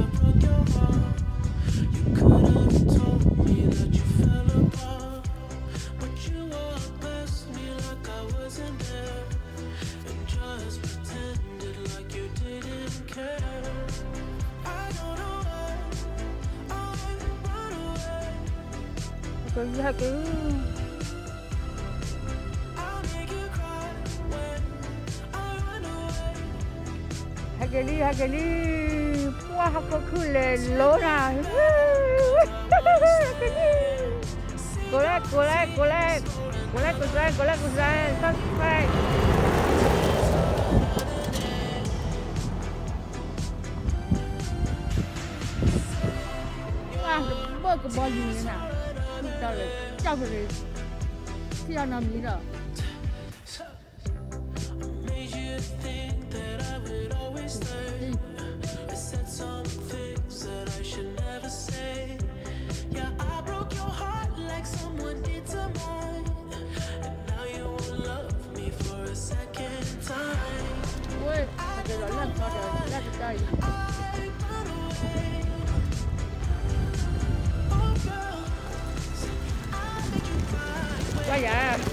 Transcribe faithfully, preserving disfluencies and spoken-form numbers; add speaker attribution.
Speaker 1: Cứ hai cứ hai cái đi hai cái đi qua học có cứ lên lố nào cố lên cố lên cố lên cố lên cố lên cố lên cố lên sắp phải à bơ cái bao nhiêu thế nào cho rồi cho rồi khi nào nằm gì rồi ôi cái đó lần sau rồi ra từ đây quá dạ